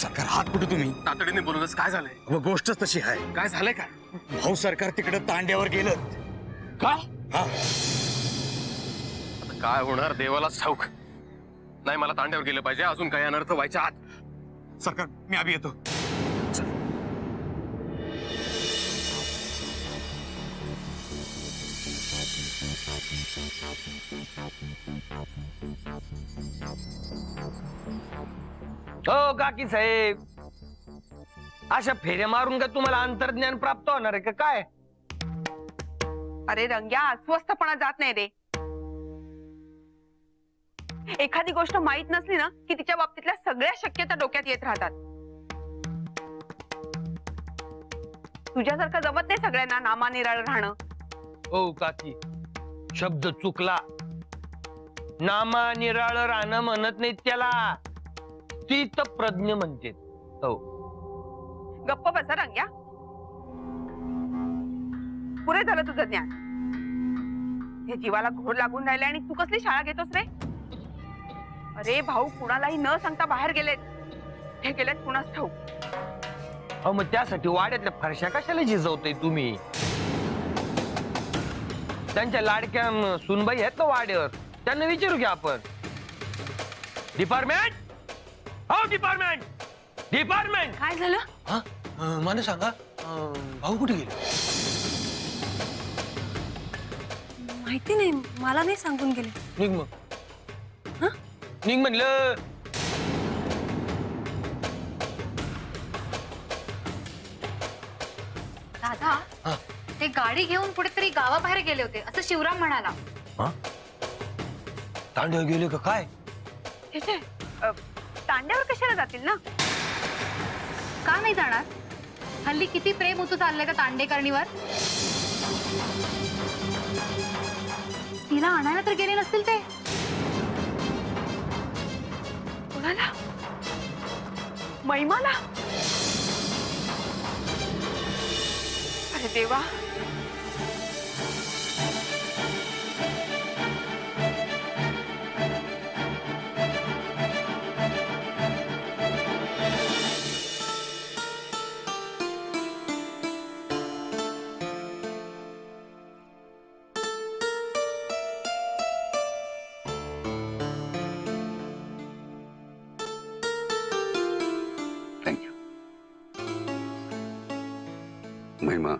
सरकार हात कुठे तुम्ही तातडीने बोलूनच काय झालंय? व गोष्टच तशी आहे. काय झालंय काय? भाऊ सरकार तिकडे तांड्यावर गेलं. काय? हा आता काय होणार देवालाच ठाऊक. नाही मला तांड्यावर गेलं पाहिजे अजून काही अनर्थ व्हायच्या आत. सरकार मी अभि येतो. हो काकी साहेब, अशा फेऱ्या मारून का तुम्हाला अंतर्ज्ञान प्राप्त होणार आहे का काय? अरे रंग्या, अस्वस्थपणा जात नाही रे. एखादी गोष्ट माहित नसली ना की तिच्या बाबतीतल्या सगळ्या शक्यता डोक्यात येत राहतात. तुझ्यासारखं जमत नाही सगळ्यांना नामानिराळ राहणं. हो काकी, शब्द चुकला. नामानिराळ राहणं म्हणत नाही त्याला, स्थित प्रज्ञ म्हणते. हो गप्प बसा रंग्या. पुरे झालं तुझं ज्ञान. हे जीवाला घोर लागून राहिले आणि तू कसली शाळा घेतोस रे? अरे भाऊ कुणालाही न सांगता बाहेर गेलेत. हे गेलेत कुणास ठाऊक. अहो मग त्यासाठी वाड्यातल्या फरशा कशाला झिजवतोय तुम्ही? त्यांच्या लाडक्या सुनबाई आहेत ना वाड्यावर, त्यांना विचारू की आपण. डिपार्टमेंट, हो डिपार्टमेंट, डिपार्टमेंट. काय झालं? हा मला सांगा, भाऊ कुठे गेले? माहिती नाही, मला नाही सांगून गेले. निघ मग. निघ म्हणलं. दादा, ते गाडी घेऊन कुठेतरी गावाबाहेर गेले होते असं शिवराम म्हणाला. तांड्यावर गेले का काय? तांड्यावर कशाला जातील ना? का नाही जाणार? हल्ली किती प्रेम होतं चाललंय का तांडेकर्णीवर. तिला आणायला तर गेले नसतील ते. कोणाला? महिमाला? अरे देवा. महिमा,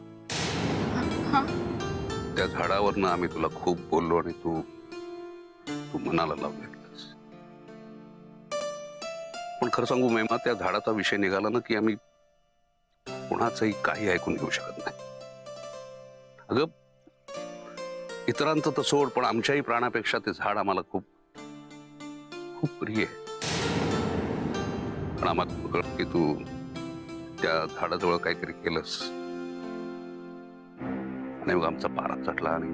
त्या झाडावरनं आम्ही तुला खूप बोललो आणि तू मनाला लावून घेतलंस. पण खरं सांगू महिमा, त्या झाडाचा विषय निघाला ना की आम्ही कुणाचंही काही ऐकून घेऊ शकत नाही. अगं इतरांचं तर सोड, पण आमच्याही प्राणापेक्षा ते झाड आम्हाला खूप खूप प्रिय आहे. पण आम्हाला कळत की तू त्या झाडाजवळ काहीतरी केलंस आणि मग आमचा पारा चटला आणि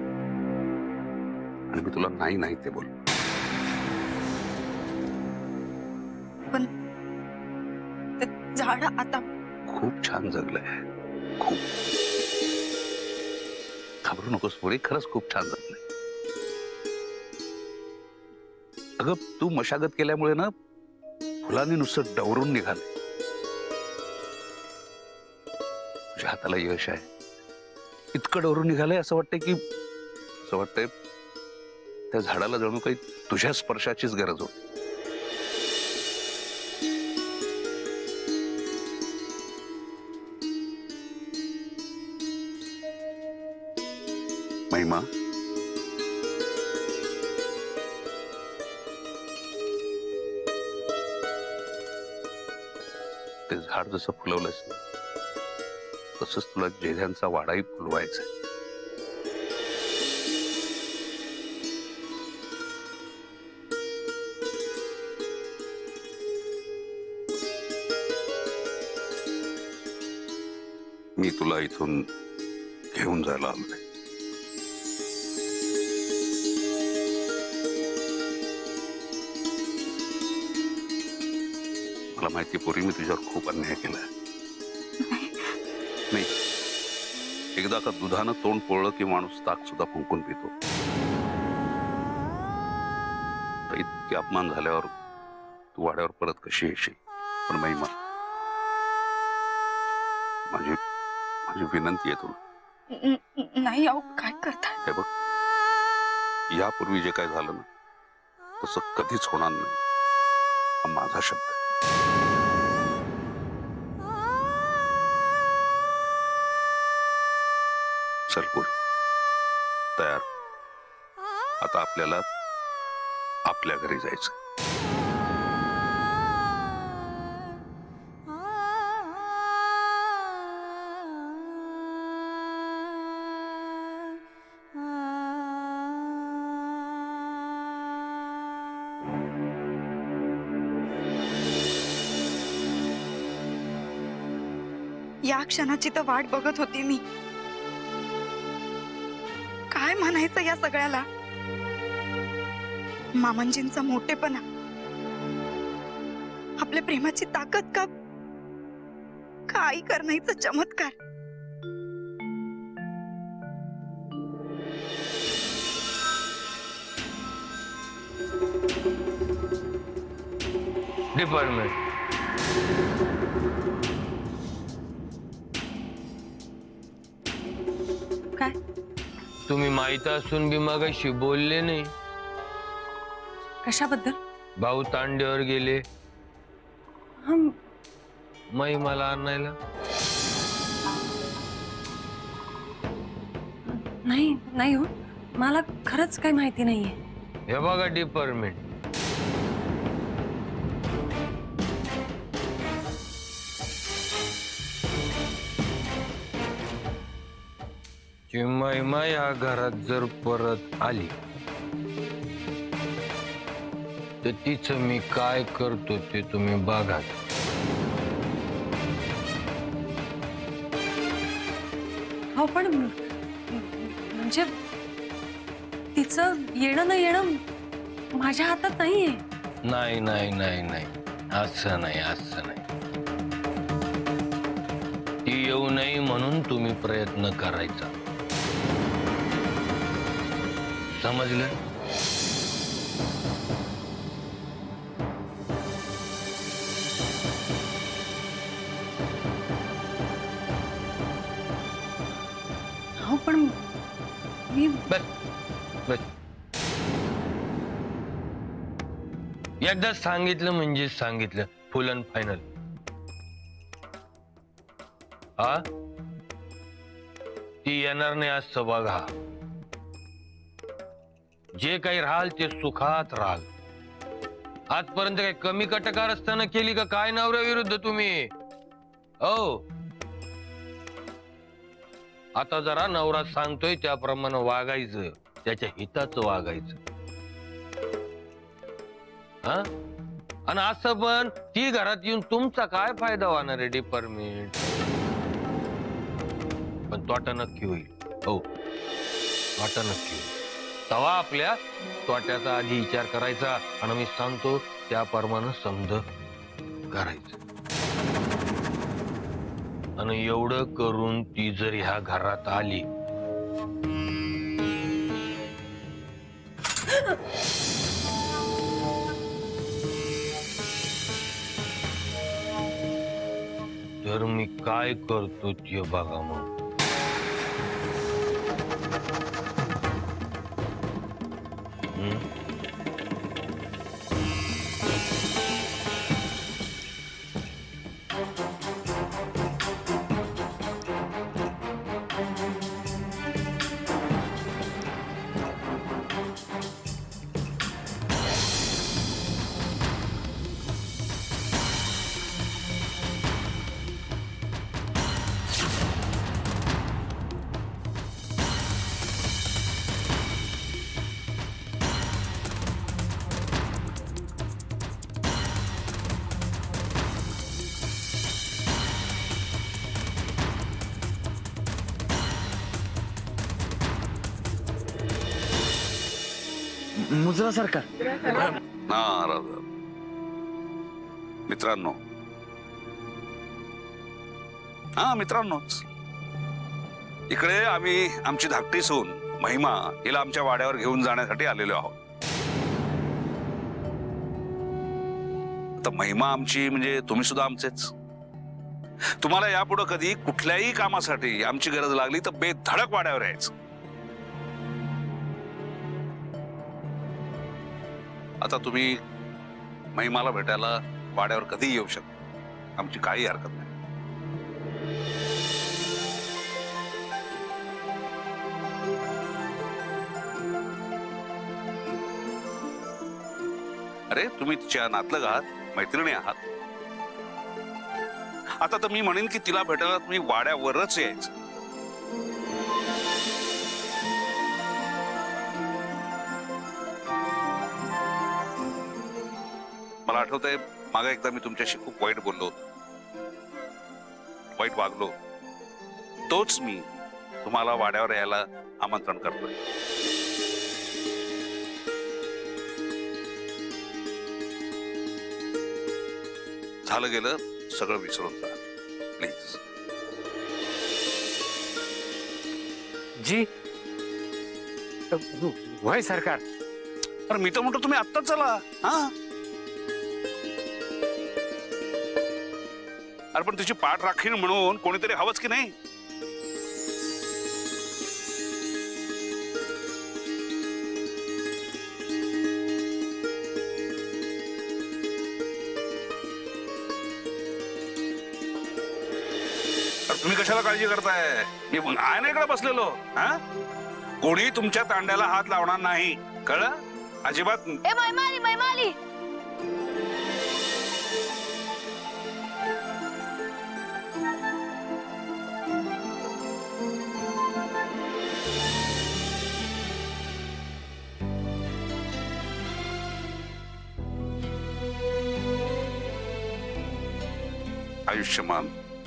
मी तुला नाही नाही ते बोल. पण झाड आता खूप छान जगलंय. खूप घाबरू नकोस पोरी, खरंच खूप छान जगलंय. अगं तू मशागत केल्यामुळे ना फुलांनी नुसतं डवरून निघाले. तुझ्या हाताला यश आहे. इतकं डवरून निघालंय असं वाटतंय की त्या झाडाला जणू काही तुझ्या स्पर्शाचीच गरज होती. महिमा, ते झाड जसं फुलवलंस तसंच तुला जेध्यांचा वाडाही फुलवायचा. मी तुला इथून घेऊन जायला आलोय. मला माहिती पोरी, मी तुझ्यावर खूप अन्याय केलाय. नाही, एकदा का दुधानं तोंड पोळलं की माणूस ताक सुद्धा फुंकून पितो. इतके अपमान झाल्यावर तू वाड्यावर परत कशी येशील? पण महिमा, माझी माझी विनंती आहे तुला. नाही अहो, काय करताय? हे बघ, यापूर्वी जे काय झालं ना तसं कधीच होणार नाही, हा माझा शब्द आहे. चल पुढे तयार. आता आपल्याला आपल्या घरी जायचं. या क्षणाची तर वाट बघत होती मी. काय म्हणायचं या सगळ्याला? मामांजींचा मोठेपणा, आपल्या प्रेमाची ताकद का आई करण्याचा चमत्कार. डिपार्टमेंट काय? तुम्ही माहित असून बी मगाशी बोलले नाही. कशाबद्दल? भाऊ तांड्यावर गेले हम महिमाला आणायला. नाही नाही हो, मला खरंच काही माहिती नाहीये. हे बघा डिपार्टमेंट, की महिमा या घरात जर परत आली तर तिचं मी काय करतो ते तुम्ही बघा. हो पण म्हणजे तिचं येणं न येणं माझ्या हातात नाहीये. नाही नाही नाही नाही, असं नाही, असं नाही. ती येऊ नये म्हणून तुम्ही प्रयत्न करायचा, समजलं? हो पण मी बस बस, एकदा सांगितलं म्हणजे सांगितलं, फुल अँड फायनल. हा, ती येणार नाही असं बघा. जे काही राहाल ते सुखात राहाल. आजपर्यंत काही कमी कटकार असताना केली का काय नवऱ्या विरुद्ध तुम्ही? हो, आता जरा नवरा सांगतोय त्याप्रमाणे वागायचं, त्याच्या हिताचं वागायचं. हा, आणि असं पण ती घरात येऊन तुमचा काय फायदा होणार आहे डिपार्टमेंट? पण तोटा नक्की होईल. हो, तोटा नक्की होईल. तेव्हा आपल्या तोट्याचा आधी विचार करायचा आणि मी सांगतो त्याप्रमाणे समज करायचं. आणि एवढं करून ती जर ह्या घरात आली तर मी काय करतो ते बघा मग. मुजरा सरकार. मित्रांनो, हा मित्रांनोच, इकडे आम्ही आमची धाकटी सून महिमा हिला आमच्या वाड्यावर घेऊन जाण्यासाठी आलेलो आहोत. तर महिमा आमची म्हणजे तुम्ही सुद्धा आमचेच. तुम्हाला यापुढे कधी कुठल्याही कामासाठी आमची गरज लागली तर बेधडक वाड्यावर यायचं. आता तुम्ही महिमाला भेटायला वाड्यावर कधी येऊ शकता, आमची काही हरकत नाही. अरे तुम्ही तिच्या नातलग आहात, मैत्रिणी आहात. आता तर मी म्हणेन की तिला भेटायला तुम्ही वाड्यावरच यायचं. मला आठवतंय मागे एकदा मी तुमच्याशी खूप वाईट बोललो होतो, वाईट वागलो. तोच मी तुम्हाला वाड्यावर यायला आमंत्रण करतोय. झालं गेलं सगळं विसरून जा प्लीज. जी वय सरकार. अरे मी तर म्हणतो तुम्ही आत्ताच चला. हा अरे पण तिची पाठ राखीण म्हणून कोणीतरी हवंच की नाही. तुम्ही कशाला काळजी करताय, मी आहे ना इकडे बसलेलो. हा कोणी तुमच्या तांड्याला हात लावणार नाही, कळलं? अजिबात. ए महिमा आली, महिमा आली. आयुष्यमान.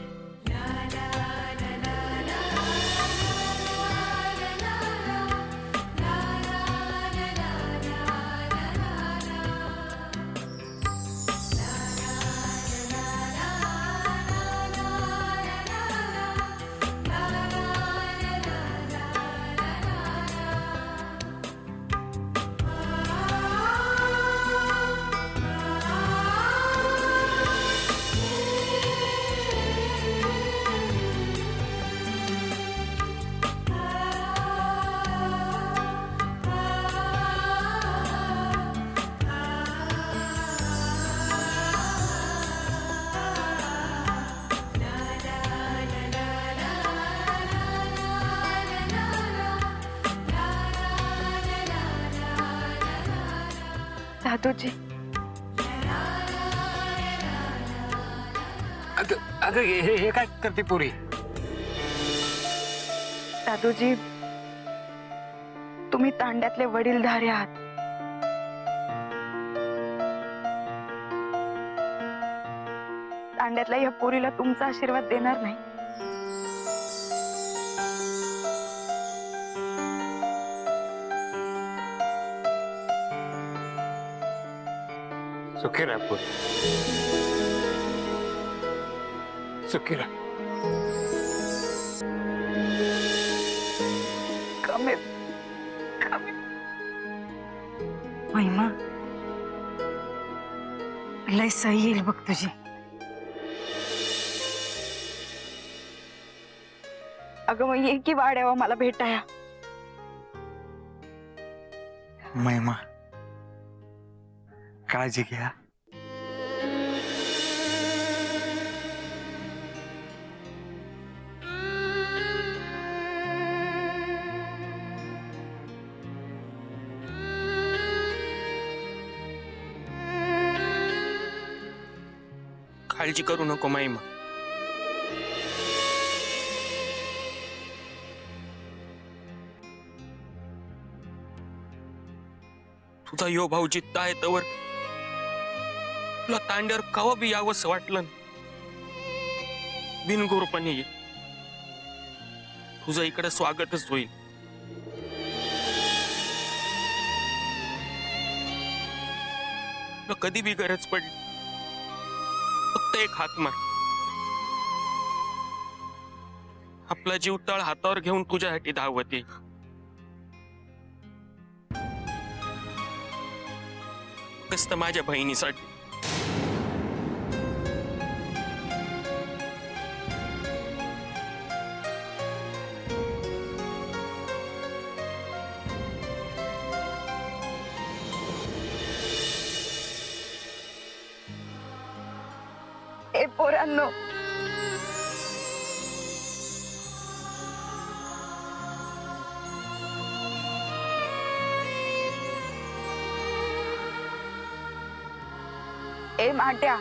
दादूजी, अगं हे काय करते पुरी? दादूजी, तुम्ही तांड्यातले वडीलधारे आहात. तांड्यातल्या या पोरीला तुमचा आशीर्वाद देणार नाही. सुखी राहा पुरी, सुखी राहा. कमी कमी. महिमा, लय सही येईल बघ तुझी. अगं मग ये की वाड्यावर मला भेटाया. महिमा काळजी घ्या. काळजी करू नको महिमा. तुझा यो भाऊ जिद्द आहे तवर तुला तांड्यावर कवा बी यावंसं वाटलं बिनगोरपणे ये. तुझं इकडे स्वागतच होईल. तुला कधी बी गरज पडली फक्त एक हाक मार. आपला जीव तळ हातावर घेऊन तुझ्यासाठी धावत येईल. कसं माझ्या बहिणीसाठी. पोरांनो. ए माट्या,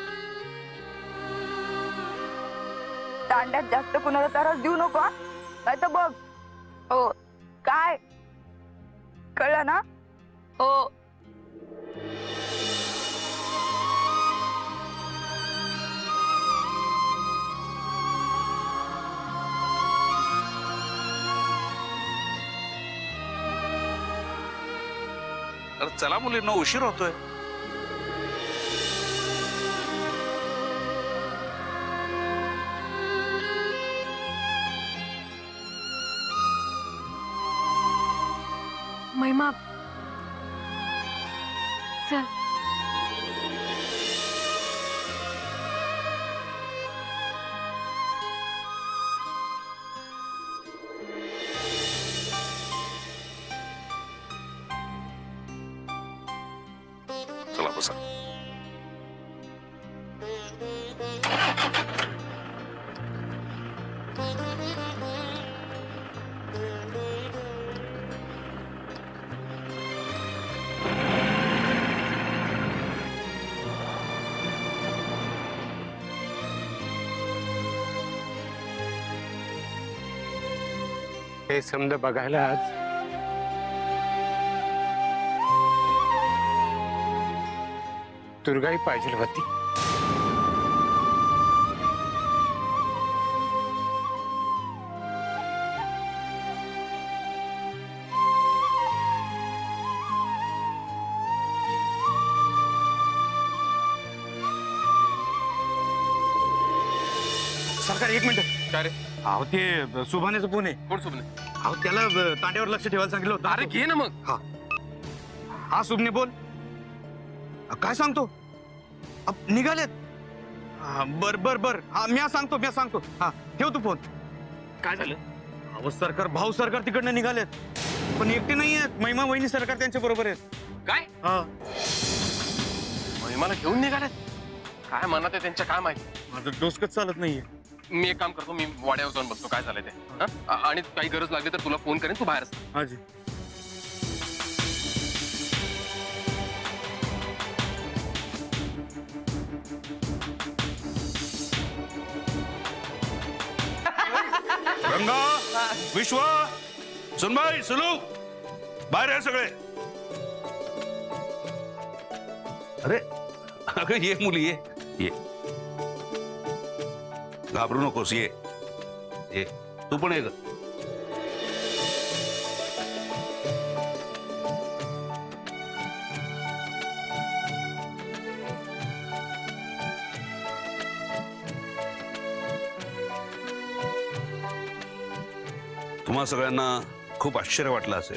तांड्यात जास्त कुणाला त्रास देऊ नको, नाही तर बघ. हो काय कळलं ना? हो. अरे चला मुलींना, उशीर होतोय. महिमा चल. चला बसा. हे समज बघायला आज दुर्गाई पाहिजे होती. सरकार एक मिनिट. काय रे? अहो ते सुभानेचं फोन आहे. कोण सुमने? अहो त्याला तांड्यावर लक्ष ठेवायला सांगितलं होतं. अरे घे ना मग. हा सुभने बोल. काय सांगतो? निघालेत. बर बर बर. हा मी सांगतो. हा ठेव तू फोन. काय झालं? अहो सरकार, भाऊ सरकार तिकडनं निघालेत, पण एकटे नाही आहेत. महिमा वहिनी सरकार त्यांच्या बरोबर आहेत. काय? हा. महिमाला घेऊन निघाल्यात? काय मनात आहे त्यांच्या, काय माहिती. माझं डोसकच चालत नाहीये. मी एक काम करतो, मी वाड्यावर जाऊन बघतो काय झालंय ते. हा? आणि काही गरज लागली तर तुला फोन करेन, तू बाहेर असतो. हाजी. रंगा, विश्वा, सुनबाई, सुलू, बाहेर आहे सगळे. अरे अगं ये मुली, ये. घाबरू नकोस, ये. तू पण ये ग. तुम्हा सगळ्यांना खूप आश्चर्य वाटलं असेल,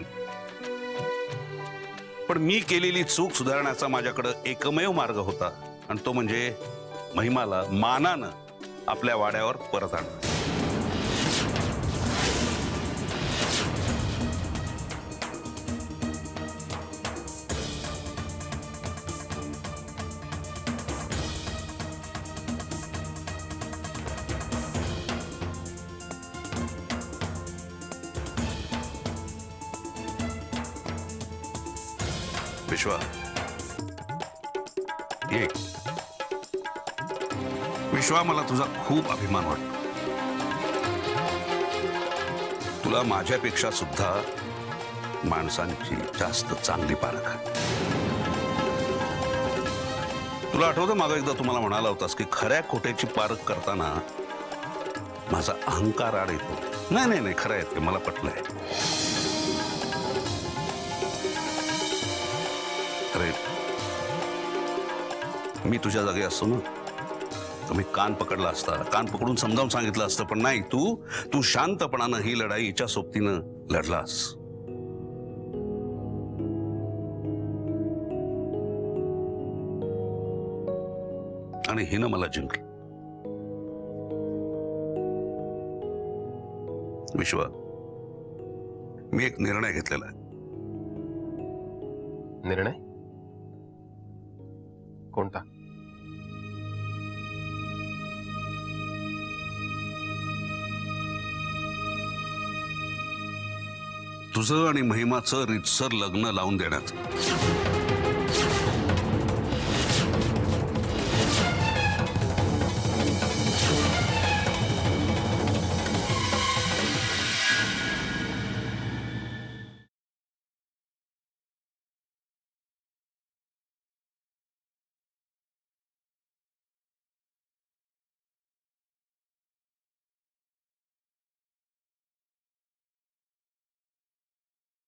पण मी केलेली चूक सुधारण्याचा माझ्याकडे एकमेव मार्ग होता, आणि तो म्हणजे महिमाला मानानं आपल्या वाड्यावर परत आणणं. विश्वा, ये. विश्वा, मला तुझा खूप अभिमान वाटतो. तुला माझ्यापेक्षा सुद्धा माणसांची जास्त चांगली पारख आहे. तुला आठवतं मागं एकदा तुम्हाला म्हणाला होतास की खऱ्या खोट्याची पारख करताना माझा अहंकार आड येतो. नाही खरं आहे ते, मला पटलंय. अरे मी तुझ्या जागी असतो ना, तर मी कान पकडला असता, कान पकडून समजावून सांगितलं असतं, पण नाही. तू शांतपणानं ही लढाई हिच्या सोबतीनं लढलास. आणि हिनं मला जिंकलं. विश्वा, मी एक निर्णय घेतलेला आहे. निर्णय? कोणता? तुझं आणि महिमाचं रीतसर लग्न लावून देण्याचं.